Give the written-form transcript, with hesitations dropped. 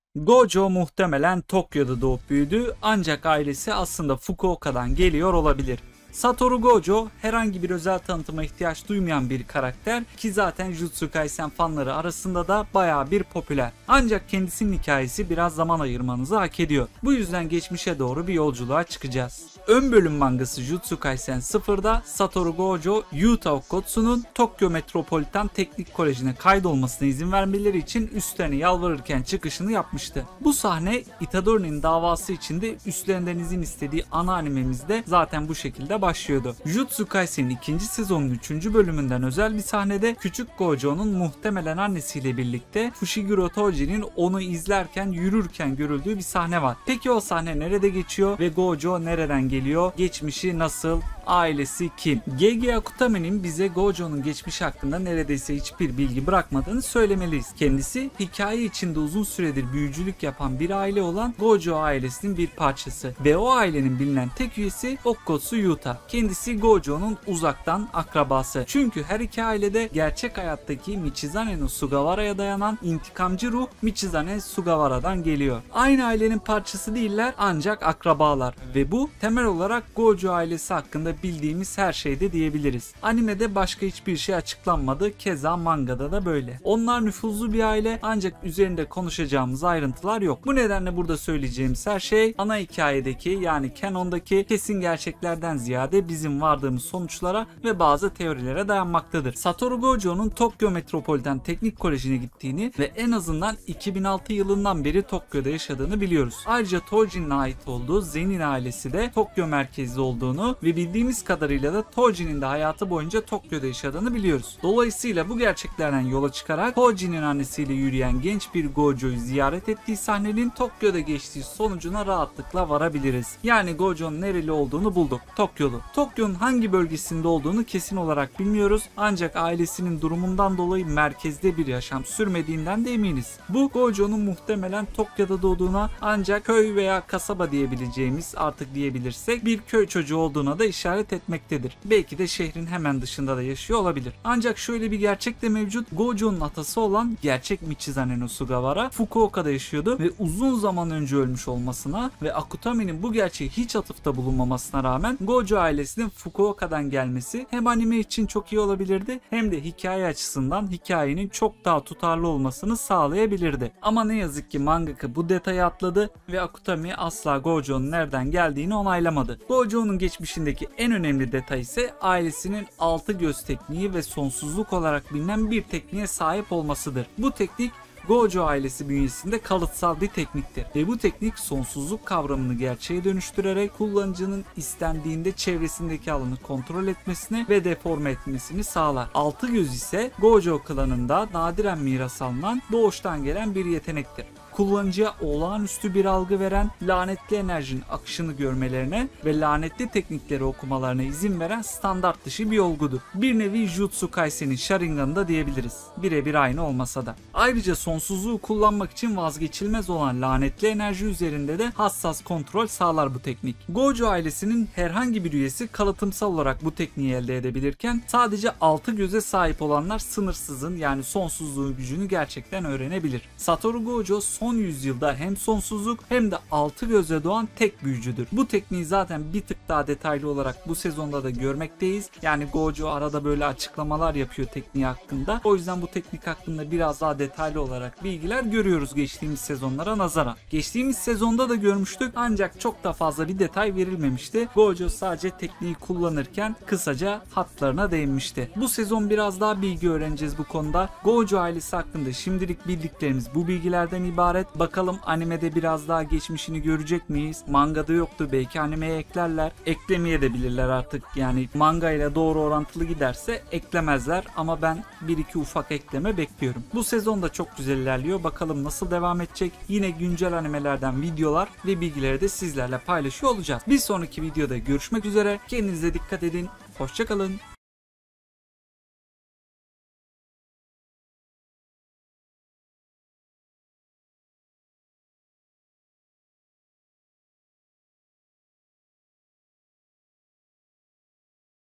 Gojo muhtemelen Tokyo'da doğup büyüdü ancak ailesi aslında Fukuoka'dan geliyor olabilir. Satoru Gojo herhangi bir özel tanıtıma ihtiyaç duymayan bir karakter ki zaten Jujutsu Kaisen fanları arasında da bayağı bir popüler. Ancak kendisinin hikayesi biraz zaman ayırmanızı hak ediyor. Bu yüzden geçmişe doğru bir yolculuğa çıkacağız. Ön bölüm mangası Jujutsu Kaisen 0'da Satoru Gojo, Yuta Okkotsu'nun Tokyo Metropolitan Teknik Koleji'ne kaydolmasına izin vermeleri için üstlerine yalvarırken çıkışını yapmıştı. Bu sahne Itadori'nin davası içinde üstlerinden izin istediği ana animemizde zaten bu şekilde başlıyordu. Jujutsu Kaisen'in 2. sezonun 3. bölümünden özel bir sahnede küçük Gojo'nun muhtemelen annesiyle birlikte Fushiguro Toji'nin onu izlerken yürürken görüldüğü bir sahne var. Peki o sahne nerede geçiyor ve Gojo nereden geliyor? Geçmişi nasıl? Ailesi kim? Gege Akutami'nin bize Gojo'nun geçmişi hakkında neredeyse hiçbir bilgi bırakmadığını söylemeliyiz. Kendisi hikaye içinde uzun süredir büyücülük yapan bir aile olan Gojo ailesinin bir parçası ve o ailenin bilinen tek üyesi Okkotsu Yuta. Kendisi Gojo'nun uzaktan akrabası. Çünkü her iki ailede gerçek hayattaki Michizane no Sugawara'ya dayanan intikamcı ruh Michizane Sugawara'dan geliyor. Aynı ailenin parçası değiller ancak akrabalar ve bu temel olarak Gojo ailesi hakkında bildiğimiz her şeyde diyebiliriz. Animede başka hiçbir şey açıklanmadı, keza mangada da böyle. Onlar nüfuzlu bir aile ancak üzerinde konuşacağımız ayrıntılar yok. Bu nedenle burada söyleyeceğimiz her şey ana hikayedeki yani canon'daki kesin gerçeklerden ziyade bizim vardığımız sonuçlara ve bazı teorilere dayanmaktadır. Satoru Gojo'nun Tokyo Metropolitan Teknik Koleji'ne gittiğini ve en azından 2006 yılından beri Tokyo'da yaşadığını biliyoruz. Ayrıca Toji'nin ait olduğu Zenin ailesi de Tokyo merkezli olduğunu ve bildiğimiz kadarıyla da Toji'nin de hayatı boyunca Tokyo'da yaşadığını biliyoruz. Dolayısıyla bu gerçeklerden yola çıkarak Toji'nin annesiyle yürüyen genç bir Gojo'yu ziyaret ettiği sahnenin Tokyo'da geçtiği sonucuna rahatlıkla varabiliriz. Yani Gojo'nun nereli olduğunu bulduk. Tokyo'lu. Tokyo'nun hangi bölgesinde olduğunu kesin olarak bilmiyoruz ancak ailesinin durumundan dolayı merkezde bir yaşam sürmediğinden de eminiz. Bu Gojo'nun muhtemelen Tokyo'da doğduğuna ancak köy veya kasaba diyebileceğimiz artık diyebilirsek bir köy çocuğu olduğuna da işaret etmektedir. Belki de şehrin hemen dışında da yaşıyor olabilir. Ancak şöyle bir gerçek de mevcut. Gojo'nun atası olan gerçek Michizane no Sugawara Fukuoka'da yaşıyordu ve uzun zaman önce ölmüş olmasına ve Akutami'nin bu gerçeği hiç atıfta bulunmamasına rağmen Gojo ailesinin Fukuoka'dan gelmesi hem anime için çok iyi olabilirdi hem de hikaye açısından hikayenin çok daha tutarlı olmasını sağlayabilirdi. Ama ne yazık ki mangaka bu detayı atladı ve Akutami asla Gojo'nun nereden geldiğini onaylamadı. Gojo'nun geçmişindeki en önemli detay ise ailesinin altı göz tekniği ve sonsuzluk olarak bilinen bir tekniğe sahip olmasıdır. Bu teknik Gojo ailesi bünyesinde kalıtsal bir tekniktir ve bu teknik sonsuzluk kavramını gerçeğe dönüştürerek kullanıcının istendiğinde çevresindeki alanı kontrol etmesini ve deforme etmesini sağlar. Altı göz ise Gojo klanında nadiren miras alınan doğuştan gelen bir yetenektir. Kullanıcıya olağanüstü bir algı veren, lanetli enerjinin akışını görmelerine ve lanetli teknikleri okumalarına izin veren standart dışı bir olgudur. Bir nevi Jujutsu Kaisen'in Sharingan'ı da diyebiliriz. Birebir aynı olmasa da. Ayrıca sonsuzluğu kullanmak için vazgeçilmez olan lanetli enerji üzerinde de hassas kontrol sağlar bu teknik. Gojo ailesinin herhangi bir üyesi kalıtımsal olarak bu tekniği elde edebilirken sadece 6 göze sahip olanlar sınırsızın yani sonsuzluğun gücünü gerçekten öğrenebilir. Satoru Gojo son yüzyılda hem sonsuzluk hem de 6 gözle doğan tek büyücüdür. Bu tekniği zaten bir tık daha detaylı olarak bu sezonda da görmekteyiz. Yani Gojo arada böyle açıklamalar yapıyor tekniği hakkında. O yüzden bu teknik hakkında biraz daha detaylı olarak bilgiler görüyoruz geçtiğimiz sezonlara nazaran. Geçtiğimiz sezonda da görmüştük ancak çok da fazla bir detay verilmemişti. Gojo sadece tekniği kullanırken kısaca hatlarına değinmişti. Bu sezon biraz daha bilgi öğreneceğiz bu konuda. Gojo ailesi hakkında şimdilik bildiklerimiz bu bilgilerden ibaret. Bakalım animede biraz daha geçmişini görecek miyiz? Mangada yoktu. Belki animeye eklerler. Eklemeye de bilirler artık. Yani manga ile doğru orantılı giderse eklemezler ama ben bir iki ufak ekleme bekliyorum. Bu sezon da çok güzel ilerliyor. Bakalım nasıl devam edecek? Yine güncel animelerden videolar ve bilgileri de sizlerle paylaşıyor olacağız. Bir sonraki videoda görüşmek üzere. Kendinize dikkat edin. Hoşça kalın.